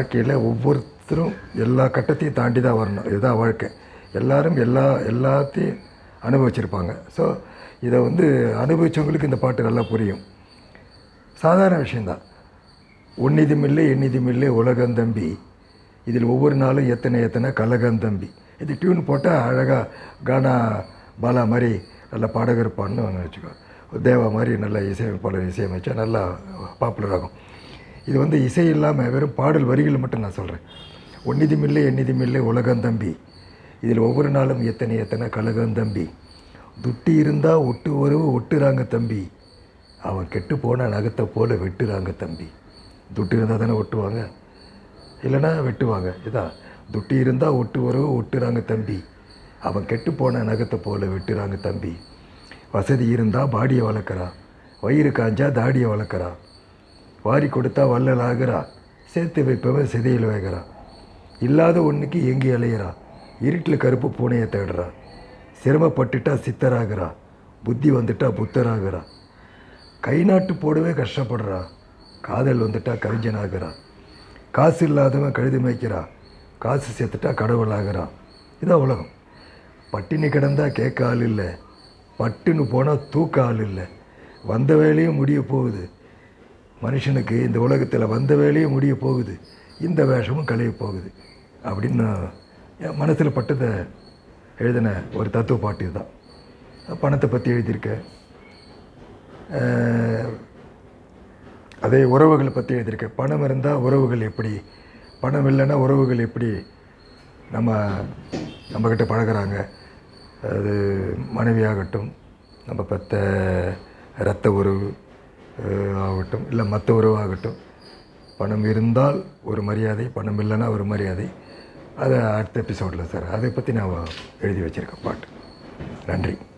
வாழ்க்கையில் ஒவ்வொருத்தரும் எல்லா கட்டத்தையும் தாண்டி தான் வரணும். இதுதான் வாழ்க்கை. எல்லோரும் எல்லாத்தையும் அனுபவிச்சிருப்பாங்க. ஸோ இதை வந்து அனுபவித்தவங்களுக்கு இந்த பாட்டு நல்லா புரியும். சாதாரண விஷயந்தான். உன்னிதுமில்லை எண்ணிதுமில்லை உலகந்தம்பி, இதில் ஒவ்வொரு நாளும் எத்தனை கலகந்தம்பி. இது டியூன் போட்டால் அழகாக கானா பாலா மாதிரி நல்ல பாடகர் பாடணும்னு வச்சுக்கோ. தேவா மாதிரி நல்ல இசையமைப்பாளர் இசையமைச்சா நல்லா பாப்புலர் ஆகும். இது வந்து இசை இல்லாமல் வெறும் பாடல் வரிகள் மட்டும் நான் சொல்கிறேன். ஒன்னிதுமில்லை எண்ணிதுமில்லை உலகந்தம்பி, இதில் ஒவ்வொரு நாளும் எத்தனை கலகந்தம்பி. துட்டி இருந்தால் ஒட்டு உறவு ஒட்டுறாங்க தம்பி, அவன் கெட்டு போன நகத்தை போல் வெட்டுறாங்க தம்பி. துட்டு இருந்தால் தானே ஒட்டுவாங்க, இல்லைன்னா வெட்டுவாங்க. இதான் துட்டி இருந்தால் ஒட்டு உறவு ஒட்டுறாங்க தம்பி, அவன் கெட்டு போன நகத்தை போல் வெட்டுறாங்க தம்பி. வசதி இருந்தால் பாடியை வளர்க்குறா, வயிறு காஞ்சா தாடியை வளர்க்குறா, வாரி கொடுத்தா வள்ளல் ஆகிறா, சேர்த்து வைப்பவன் சிதையில் வைக்கிறா. இல்லாத ஒன்றுக்கு எங்கி அலையிறா, இருட்டில் கருப்பு பூனையை தேடுறா. சிரமப்பட்டுட்டா சித்தராகிறா, புத்தி வந்துட்டா புத்தராகிறா. கை நாட்டு போடவே கஷ்டப்படுறா, காதல் வந்துட்டா கவிஞனாகிறா. காசு இல்லாதவன் கழுது மேய்க்கிறா, காசு சேர்த்துட்டா கடவுள் ஆகிறா. இதான் உலகம். பட்டினி கிடந்தா கேட்க ஆள் இல்லை, பட்டுன்னு போனால் தூக்க ஆள் இல்லை. வந்த வேலையும் முடிய போகுது மனுஷனுக்கு, இந்த உலகத்தில் வந்த வேலையும் முடிய போகுது, இந்த வேஷமும் களைய போகுது அப்படின்னு நான் என் மனசில் பட்டதை எழுதின ஒரு தத்துவ பாட்டு இதுதான். பணத்தை பற்றி எழுதியிருக்கேன், அதே உறவுகளை பற்றி எழுதியிருக்கேன். பணம் இருந்தால் உறவுகள் எப்படி, பணம் இல்லைன்னா உறவுகள் எப்படி நம்மக்கிட்ட பழகிறாங்க. அது மனைவியாகட்டும், நம்ம பெற்ற இரத்த உறவு ஆகட்டும், இல்லை மற்ற உறவாகட்டும். பணம் இருந்தால் ஒரு மரியாதை, பணம் இல்லைன்னா ஒரு மரியாதை. அதை அடுத்த எபிசோடில் சார் அதை பற்றி நான் எழுதி வச்சுருக்கேன் பாட்டு. நன்றி.